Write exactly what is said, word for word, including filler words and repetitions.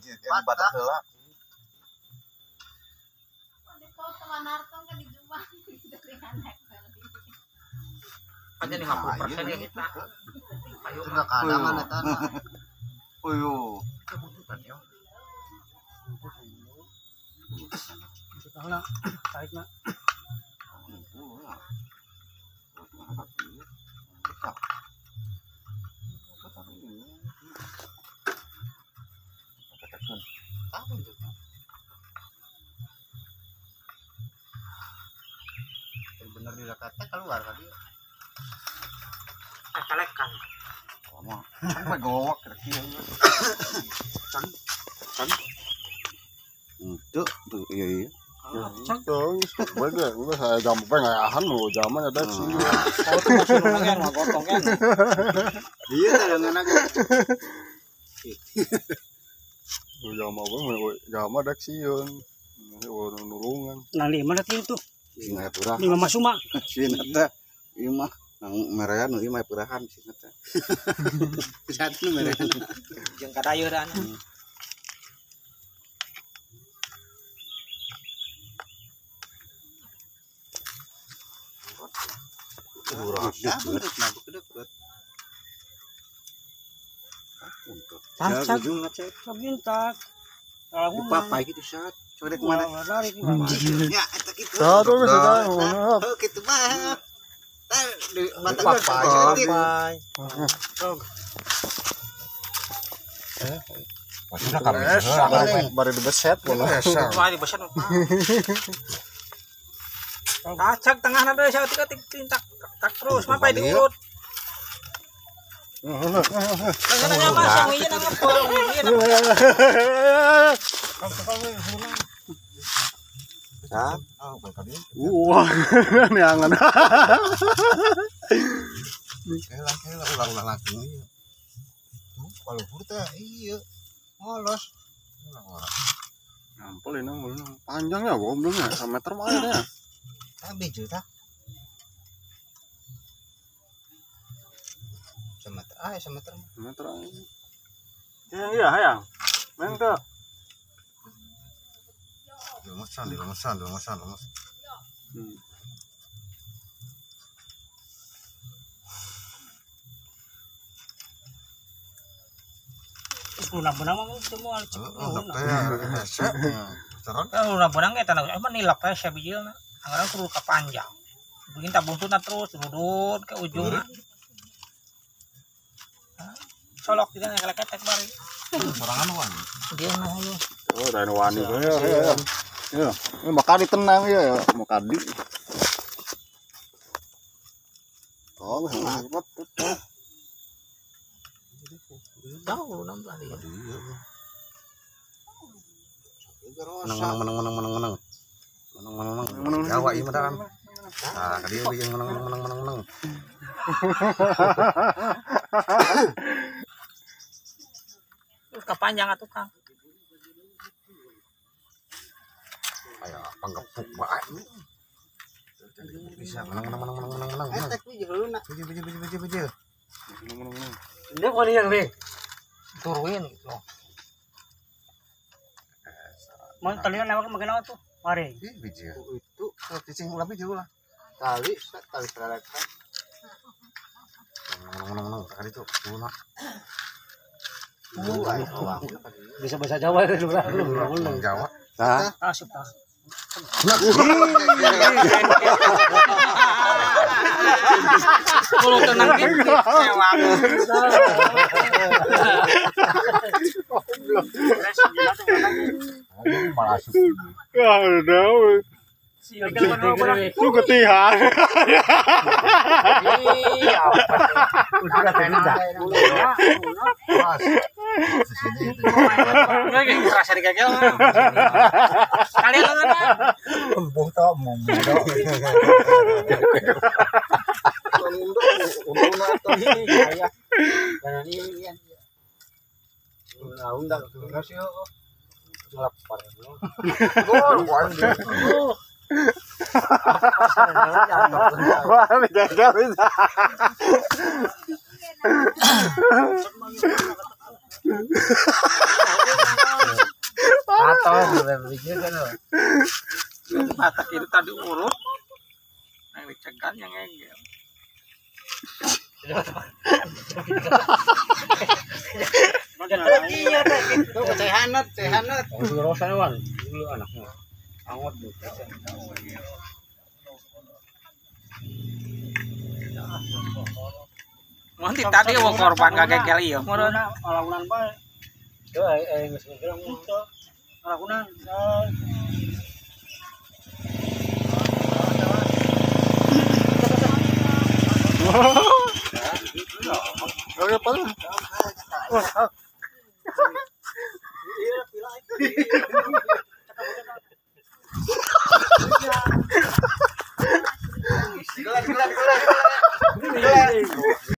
hiji yang batak heula. Aja lima puluh persen ya kita. Ayo Sudah kadangan eta. Uyu. kebutuhan ya. Kita tarik na. Bener di kata keluar tadi. Kalekan. Lama. Sampai gowok kira-kira. Kan. Kan. Tuh, tuh iya iya. Tuh, bagus. Gua saya jam pengayahan lu zaman ada sih. Oh tuh masih nongeng mah gotong kan. Iya dengan aku. Lu jam apa mah jam ada sieun. Orang nulungan. Nang lima dah itu. Sing aya purah. Lima masuma. Sieun teh. Ieu mah nang merean ieu mah purahan sih teh. Satu merean. Jeung kadayeuran. Ya, bentuk nabuk deket. Cacak. Ujung ngecek. Sabintak. Kalau Papai gitu saat. Coba kemana? Lari ki. Ya, eta kitu. Satu geus ada. Oh, kitu mah. Tah di mata Papai. papai. Maksudnya kan bari dibeset ngono. Wah di besan. Kacak tengah nada saya tiga tintak tak terus mapai diurut. Tengah mas yang ini nang ngepol. Sat. Oh, baik tadi. Wah, neangan. Kela kela ulang-ulang lagi. Tuh, kalau purta iya. Ngolos. Nampol ini panjangnya gobloknya satu meter mah ya. Tapi juta. Semeter ah, semeter. Meter. Ya iya, hayang. Meng tuh. Lemesan, lemesan, lemesan, lemes. Hmm. Benang-benang mah semua Oh, dokter. Hese. Terus Kan udah benang eta emang nilak teh sia bijilna. Anggaran kudu ka panjang. Bikin tak buntutna terus rudut ke ujung. Solok tidak ngeleket bari. sorangan wan. Dia mah lu. Oh, dan wani ya ya. Ya, ini makadi tenang ya, ya. Makadi. Oh, hebat tuh. Tahu nambah dia. Menang menang menang menang menang. Menang menang menang. Jawa ieu mah kan. Nah, dia dia menang menang menang menang menang. Terus kepanjang atuh Kang. Kayak panggepuk bae. Bisa menang menang menang menang menang menang. Etek biji geuluna. Biji biji biji biji biji. Menang menang menang. Dia kok yang nih. Turuin gitu. Mau talian lewat makan tuh. Mari. Ih, biji. Itu cicing ulah biji ulah. Tali, tali serelekan. Menang menang menang kali itu guna. Bisa bahasa Jawa itu lah. Menang Jawa. Nah, Tasuk tasuk. Kalau tenang gitu sewang. malah Ya, udah. Lu ketihan. Iya. udah tidak. Mas. Sini itu. Lagi kerasa digagel. Kalian mana? Embung tau mau muda. Untung atau ini kayak dan ini kan. Nah, undang tugas yo. Lapar. Gol, gol. Wah, gagal bisa. Pikir kan. mata kiri tadi urut yang dicegat yang ngegel Iya Tuh cai hanat, cai hanat. Dulu rosa wan, dulu anaknya. Angot tuh. nanti tadi wong korban ngegel iya Morona alagunan bae. Tuh eh geus geus. Itu alagunan. Oke, apa? Wah,